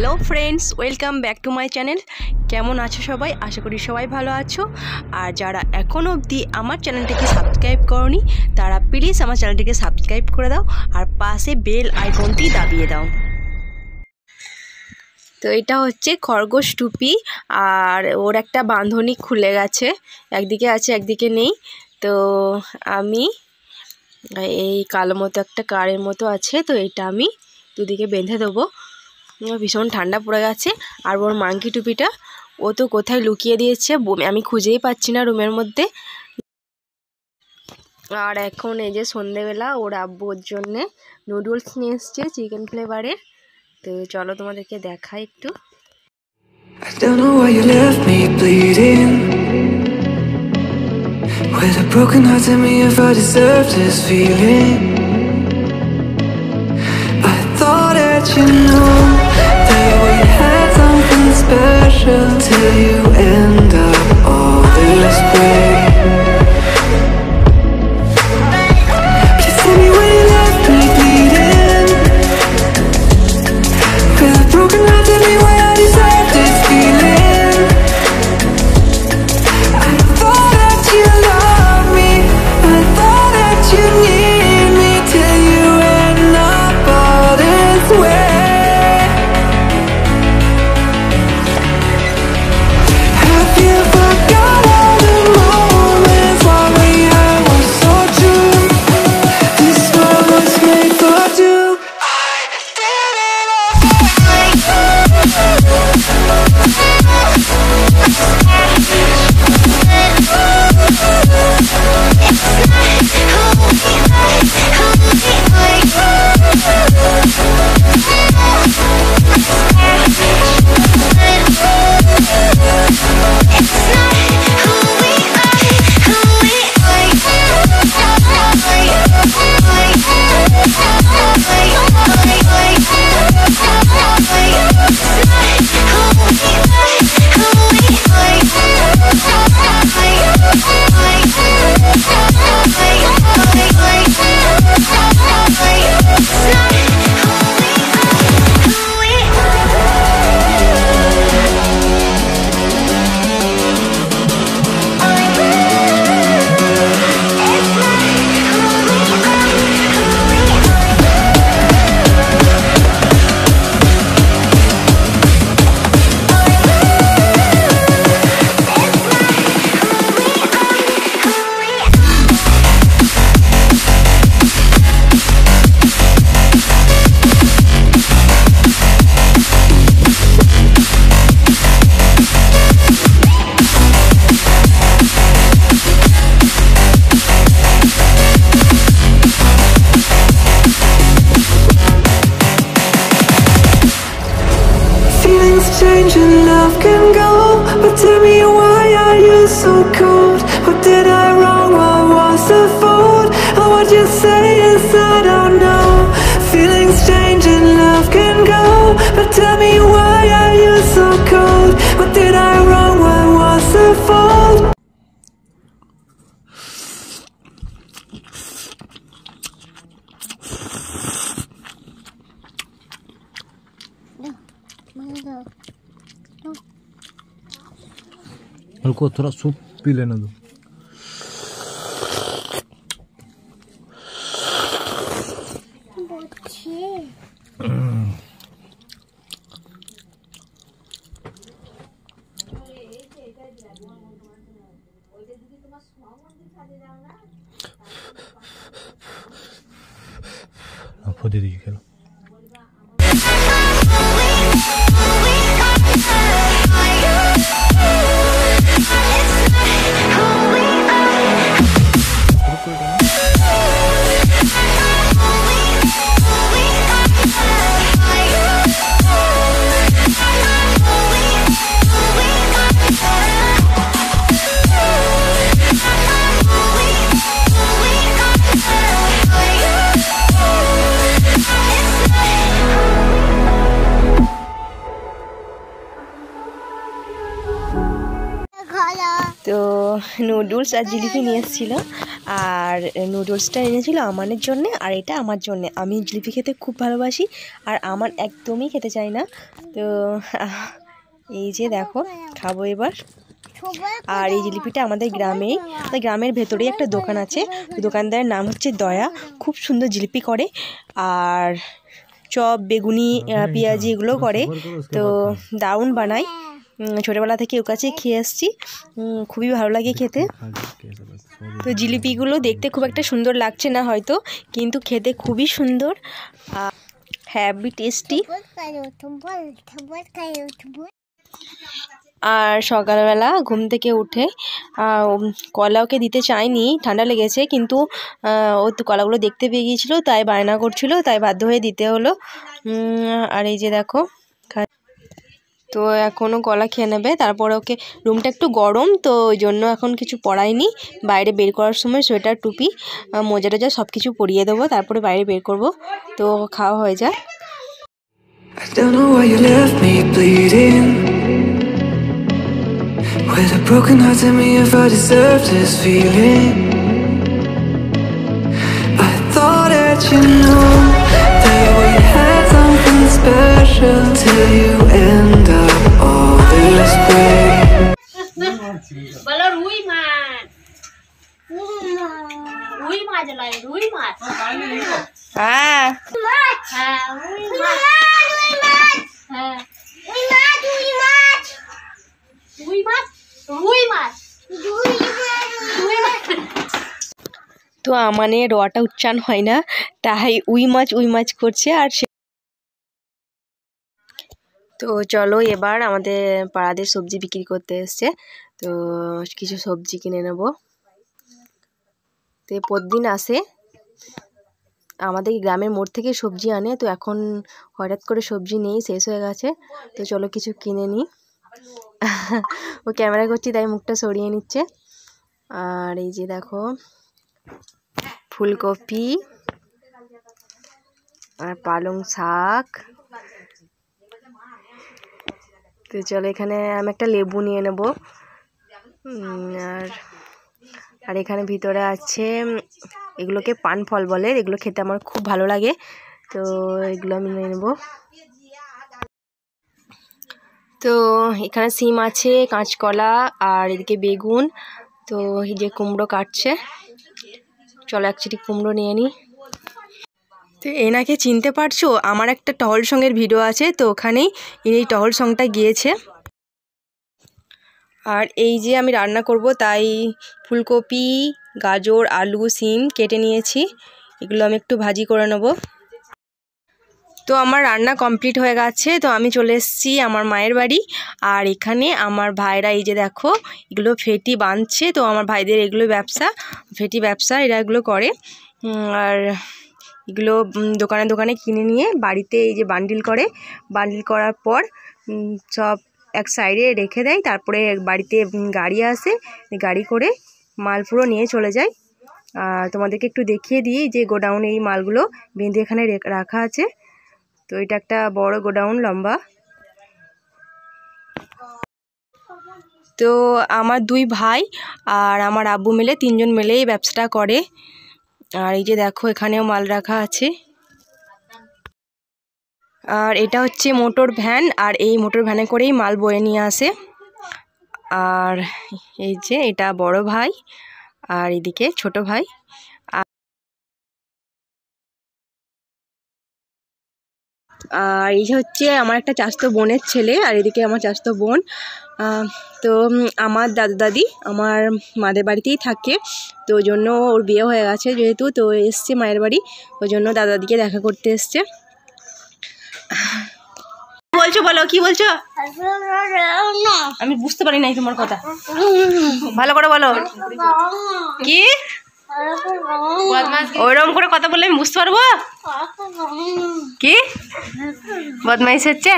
Hello friends, welcome back to my channel. কেমন আছো সবাই? আশা করি সবাই ভালো আছো। আর যারা এখনও অবধি আমার চ্যানেলটিকে সাবস্ক্রাইব করোনি তারা প্লিজ আমার চ্যানেলটিকে সাবস্ক্রাইব করে দাও আর পাশে বেল আইকনটি দাবিয়ে দাও। তো এটা হচ্ছে খরগোশ টুপি, আর ওর একটা বাঁধনি খুলে গেছে, একদিকে আছে একদিকে নেই। তো আমি এই কালো মতো একটা কারের মতো আছে, তো এটা আমি দুদিকে বেঁধে দেবো। ভীষণ ঠান্ডা পড়ে গেছে। আর ওর মাংকি টুপিটা ও তো কোথায় লুকিয়ে দিয়েছে, আমি খুঁজেই পাচ্ছি না রুমের মধ্যে। আর এখন এই যে সন্ধেবেলা ওর আব্বু ওর জন্যে নুডলস নিয়ে এসছে চিকেন ফ্লেভারের। তো চলো তোমাদেরকে দেখাই একটু। I don't know why you left me bleeding with a broken heart. Tell me if I deserve this feeling. I thought that you know that we had something special till you end up all this way. Please tell me why you left me bleeding with a broken heart. Tell me why I deserve this feeling. I thought that you loved me, I thought that you need me till you end up all this way. Have you forgot all the moments while we had was so true? This world was made for two. I did it change and love can go, but tell me why are you so cold? What did I wrong? What was the fault? Or what you say is I don't know. Feelings change and love can go, but tell me why are you so cold? What did I wrong? What was the fault? को थोड़ा soup P लेना दो। दे दीजिए खेलो। তো noodles আর জিলিপি নিয়ে এসেছিলো, আর নুডলসটা এনেছিল আমানের জন্যে, আর এটা আমার জন্যে। আমি জিলিপি খেতে খুব ভালোবাসি, আর আমার একদমই খেতে চাই না। তো এই যে দেখো, খাবো এবার। আর এই জিলিপিটা আমাদের গ্রামের ভেতরেই একটা দোকান আছে, দোকানদারের নাম হচ্ছে দয়া। খুব সুন্দর জিলিপি করে, আর চপ, বেগুনি, পেঁয়াজি এগুলো করে, তো দারুণ বানায়। ছোটোবেলা থেকে ওর কাছে খেয়ে আসছি, খুবই ভালো লাগে খেতে। তো জিলিপিগুলো দেখতে খুব একটা সুন্দর লাগছে না হয়তো, কিন্তু খেতে খুবই সুন্দর, হ্যাভি টেস্টি। আর সকালবেলা ঘুম থেকে উঠে কলা ওকে দিতে চাইনি, ঠান্ডা লেগেছে, কিন্তু ও তো কলাগুলো দেখতে পেয়ে গিয়েছিলো, তাই বায়না করছিল, তাই বাধ্য হয়ে দিতে হলো। আর এই যে দেখো, তো এখনও কলা খেয়ে নেবে, তারপরে ওকে, রুমটা একটু গরম তো ওই জন্য এখন কিছু পরাইনি। বাইরে বের করার সময় সোয়েটার, টুপি, মোজা টোজা সব কিছু পরিয়ে দেবো, তারপরে বাইরে বের করব। তো খাওয়া হয়ে যায়। I don't know why you left me bleeding, with a broken heart. Tell me if I deserve this feeling. I thought that you knew that we had something special, till you end up all this way. বলো রুই মাছ, রুই মাছ লাগে, রুই মাছ। হ্যাঁ, হ্যাঁ রুই মাছ, হ্যাঁ রুই মাছ, রুই মাছ, রুই মাছ, রুই মাছ, রুই মাছ। তো আমানের রটা উচ্চারণ হয় না, তাই উই মাছ করছে। আর তো চলো, এবার আমাদের পাড়াদের সবজি বিক্রি করতে এসছে, তো কিছু সবজি কিনে নেব। তো প্রতিদিন আসে, আমাদের গ্রামের মোড় থেকে সবজি আনে, তো এখন হঠাৎ করে সবজি নেই, শেষ হয়ে গেছে। তো চলো কিছু কিনে নিই। ও ক্যামেরা করছি তাই মুখটা সরিয়ে নিচ্ছে। আর এই যে দেখো, ফুলকপি আর পালং শাক। তো চলো, এখানে আমি একটা লেবু নিয়ে নেব। আর এখানে ভিতরে আছে, এগুলোকে পান ফল বলে, এগুলো খেতে আমার খুব ভালো লাগে, তো এগুলো আমি নিয়ে নেব। তো এখানে সিম আছে, কাঁচকলা, আর এদিকে বেগুন। তো এই যে কুমড়ো কাটছে, চলো এক চিটি কুমড়ো নিয়ে নিই। তো এনাকে চিনতে পারছো? আমার একটা টহল সঙ্গের ভিডিও আছে, তো ওখানেই এই টহল সঙ্গটা গিয়েছে। আর এই যে আমি রান্না করব, তাই ফুলকপি, গাজর, আলু, সিম কেটে নিয়েছি, এগুলো আমি একটু ভাজি করে নেব। তো আমার রান্না কমপ্লিট হয়ে গেছে, তো আমি চলে এসেছি আমার মায়ের বাড়ি। আর এখানে আমার ভাইরা, এই যে দেখো, এগুলো ফেটি বাঁধছে। তো আমার ভাইদের এগুলো ব্যবসা, ফেটি ব্যবসা, এরা এগুলো করে। আর এগুলো দোকানে দোকানে কিনে নিয়ে বাড়িতে এই যে বান্ডিল করে, বান্ডিল করার পর সব এক সাইডে রেখে দেয়, তারপরে বাড়িতে গাড়ি আসে, গাড়ি করে মাল পুরো নিয়ে চলে যায়। তোমাদেরকে একটু দেখিয়ে দিই যে গোডাউনে এই মালগুলো বেঁধে এখানে রাখা আছে। তো এটা একটা বড় গোডাউন, লম্বা। তো আমার দুই ভাই আর আমার আব্বু মিলে, তিনজন মিলে এই ব্যবসাটা করে। আর এই যে দেখো, এখানেও মাল রাখা আছে। আর এটা হচ্ছে মোটর ভ্যান, আর এই মোটর ভ্যানে করেই মাল বয়ে নিয়ে আসে। আর এই যে এটা বড় ভাই, আর এদিকে ছোট ভাই। আর এই হচ্ছে আমার একটা চাচাতো বোনের ছেলে, আর এদিকে আমার চাচাতো বোন। তো আমার দাদু দাদি আমার মাদের বাড়িতেই থাকে, তো ওই জন্য ওর বিয়ে হয়ে গেছে যেহেতু, তো এসছে মায়ের বাড়ি, ওই জন্য দাদু দাদিকে দেখা করতে এসছে। বলছো, বলো কি বলছো? আমি বুঝতে পারি নাই তোমার কথা, ভালো করে বলো। কি ওইরকম করে কথা বললে আমি বুঝতে পারবো? কি বদমাইশ হচ্ছে?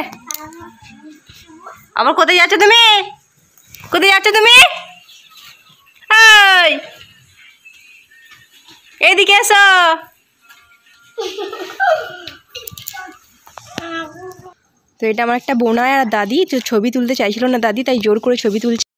আবার কোথায় যাচ্ছ তুমি? কোথায় যাচ্ছ তুমি? এদিকে এসো। তো এটা আমার একটা বোন আর দাদি, তো ছবি তুলতে চাইছিল না দাদি, তাই জোর করে ছবি তুলছে।